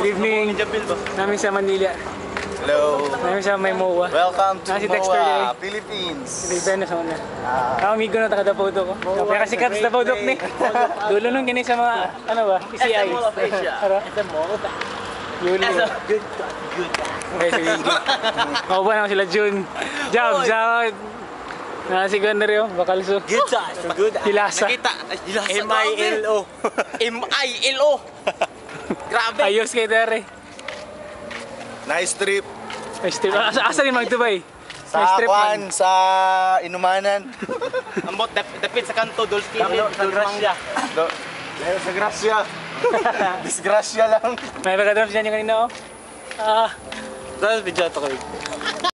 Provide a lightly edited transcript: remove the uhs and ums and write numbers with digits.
Good evening. Namin sa Manila. Hello. Namin sa may MOA. Welcome to Si Dexter MOA, Day. Philippines. Pilipinas sa una. Amigo na taga Davao ko. Kaya kasi kat sa Davao ni. Dulo nung kini sa mga ano ba? PCI. Ara. Yuli. Good. Okay, sige. Ako ba naman sila June? Jab, jab. Si Gandario, Bakalso. Good time. Good. Hilasa. Nakita. M-I-L-O. M-I-L-O. Grabe. Ayos kay Dere. Nice trip. Strip. Asa rin mag-Dubai? Sa Kwan, sa Inumanan. Ambot, dapit sa kanto, Dolski. Gracia. Sa Gracia. Disgrasya lang. May pagkadrops dyan yung kanina oh. Dahil video ito kayo.